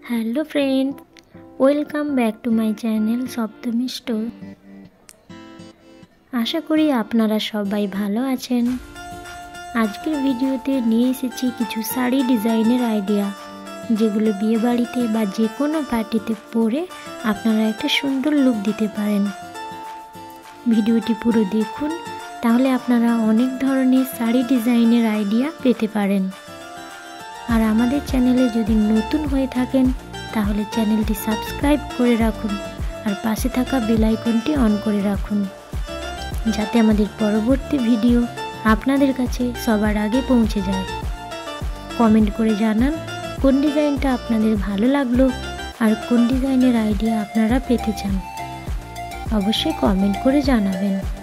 Hello friend, welcome back to my channel Saptami store. আশা করি আপনারা সবাই ভালো আছেন। আজকের ভিডিওতে নিয়ে এসেছি কিছু শাড়ি ডিজাইনের আইডিয়া, যেগুলো বিয়েবাড়িতে বা যে কোনো পার্টিতে পরে আপনারা একটা সুন্দর লুক দিতে পারেন। ভিডিওটি পুরো দেখুন, তাহলে আপনারা অনেক ধরনের শাড়ি ডিজাইনের আইডিয়া পেতে পারেন। আর আমাদের চ্যানেলে যদি নতুন হয়ে থাকেন তাহলে চ্যানেলটি সাবস্ক্রাইব করে রাখুন আর পাশে থাকা বেল আইকনটি অন করে রাখুন, যাতে আমাদের পরবর্তী ভিডিও আপনাদের কাছে সবার আগে পৌঁছে যায়। কমেন্ট করে জানান কোন ডিজাইনটা আপনাদের ভালো লাগলো আর কোন ডিজাইনের আইডিয়া আপনারা পেতে চান। অবশ্যই কমেন্ট করে জানাবেন।